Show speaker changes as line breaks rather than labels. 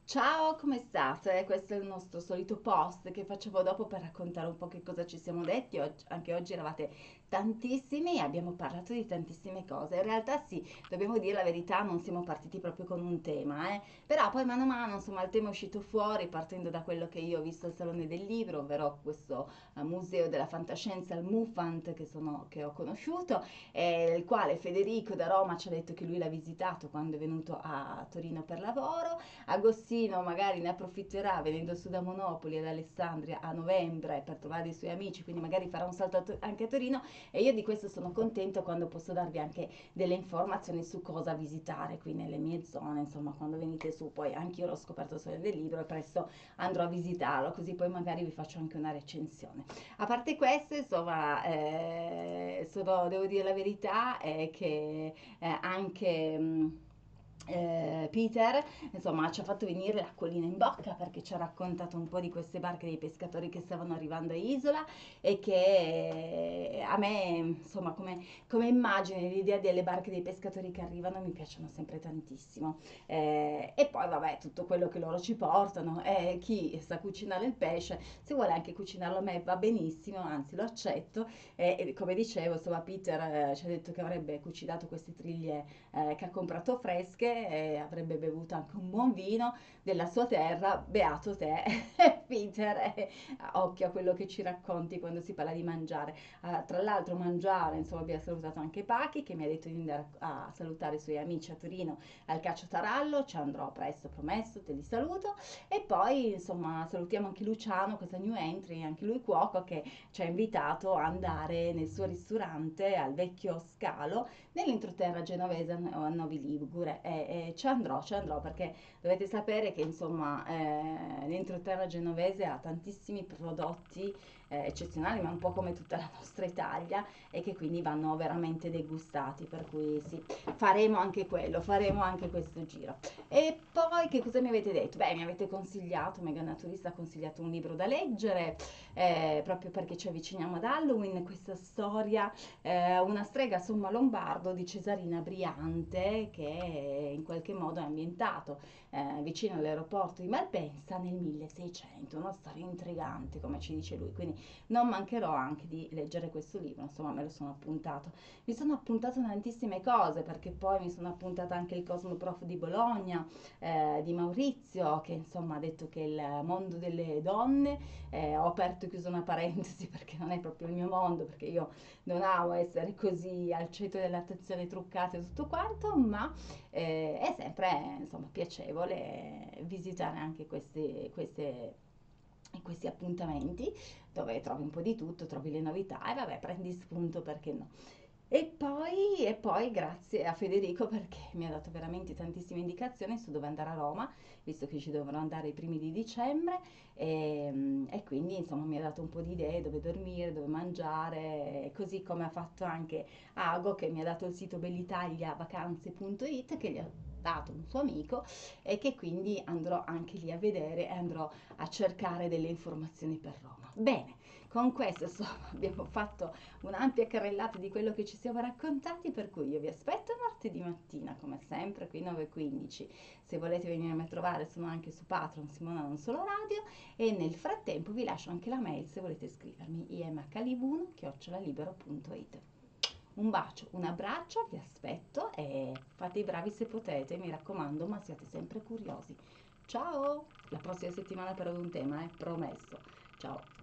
Ciao, come state? Questo è il nostro solito post che facevo dopo per raccontare un po' che cosa ci siamo detti. Anche oggi eravate tantissimi e abbiamo parlato di tantissime cose. In realtà sì, dobbiamo dire la verità, non siamo partiti proprio con un tema, eh. Però poi mano a mano, insomma, il tema è uscito fuori partendo da quello che io ho visto al Salone del Libro, ovvero questo Museo della Fantascienza, il MUFANT, che ho conosciuto, il quale Federico da Roma ci ha detto che lui l'ha visitato quando è venuto a Torino per lavoro. Agostino magari ne approfitterà venendo su da Monopoli ad Alessandria a novembre per trovare i suoi amici, quindi magari farà un salto anche a Torino e io di questo sono contento quando posso darvi anche delle informazioni su cosa visitare qui nelle mie zone, insomma quando venite su, poi anche io l'ho scoperto solo del libro e presto andrò a visitarlo, così poi magari vi faccio anche una recensione. A parte questo, insomma, devo dire la verità, è che anche Peter, insomma, ci ha fatto venire l'acquolina in bocca perché ci ha raccontato un po' di queste barche dei pescatori che stavano arrivando a Isola e che a me, insomma, come immagine, l'idea delle barche dei pescatori che arrivano mi piacciono sempre tantissimo. E poi, vabbè, tutto quello che loro ci portano, chi sa cucinare il pesce, se vuole anche cucinarlo a me va benissimo, anzi lo accetto. E come dicevo, insomma, Peter ci ha detto che avrebbe cucinato queste triglie che ha comprato fresche e avrebbe bevuto anche un buon vino della sua terra, beato te, Peter, occhio a quello che ci racconti quando si parla di mangiare. Tra l'altro mangiare, insomma, abbiamo salutato anche Pachi che mi ha detto di andare a salutare i suoi amici a Torino al Caccio Tarallo, ci andrò presto, promesso, te li saluto. E poi, insomma, salutiamo anche Luciano, questa new entry, anche lui cuoco, che ci ha invitato a andare nel suo ristorante al Vecchio Scalo nell'entroterra genovese a Novi Ligure e ci andrò perché dovete sapere che insomma l'entroterra genovese ha tantissimi prodotti eccezionali, ma un po' come tutta la nostra Italia e che quindi vanno veramente degustati, per cui sì, faremo anche quello, faremo anche questo giro. E poi che cosa mi avete detto? Beh, mi avete consigliato, Mega Naturista ha consigliato un libro da leggere, proprio perché ci avviciniamo ad Halloween, questa storia una strega somma lombardo di Cesarina Briante che in qualche modo è ambientato vicino all'aeroporto di Malpensa nel 1600, una storia intrigante come ci dice lui, quindi non mancherò anche di leggere questo libro, insomma me lo sono appuntato. Mi sono appuntato tantissime cose perché poi mi sono appuntata anche il Cosmoprof di Bologna di Maurizio che insomma ha detto che il mondo delle donne, ho aperto e chiuso una parentesi perché non è proprio il mio mondo, perché io non amo essere così al centro dell'attenzione truccata e tutto quanto, ma è sempre insomma piacevole visitare anche questi appuntamenti dove trovi un po' di tutto, trovi le novità e vabbè, prendi spunto perché no. E poi grazie a Federico perché mi ha dato veramente tantissime indicazioni su dove andare a Roma, visto che ci dovrò andare i primi di dicembre e quindi insomma mi ha dato un po' di idee dove dormire, dove mangiare, così come ha fatto anche Ago che mi ha dato il sito bellitaliavacanze.it che gli ha dato un suo amico e che quindi andrò anche lì a vedere e andrò a cercare delle informazioni per Roma. Bene, con questo insomma abbiamo fatto un'ampia carrellata di quello che ci siamo raccontati, per cui io vi aspetto martedì mattina, come sempre, qui 9:15. Se volete venirmi a trovare sono anche su Patreon, Simona Non Solo Radio, e nel frattempo vi lascio anche la mail se volete scrivermi, imhlibuno@libero.it. Un bacio, un abbraccio, vi aspetto e fate i bravi se potete, mi raccomando, ma siate sempre curiosi. Ciao! La prossima settimana per un tema, promesso. Ciao!